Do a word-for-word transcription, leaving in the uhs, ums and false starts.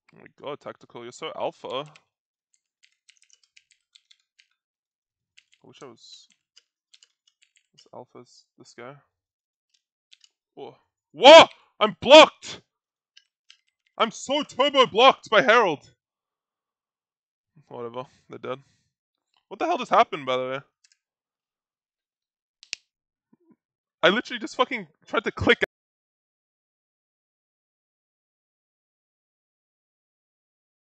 Oh my god, Tactical, you're so alpha. I wish I was as alpha as this guy. Whoa. Whoa! I'm blocked! I'm so turbo blocked by Herald! Whatever, they're dead. What the hell just happened, by the way? I literally just fucking tried to click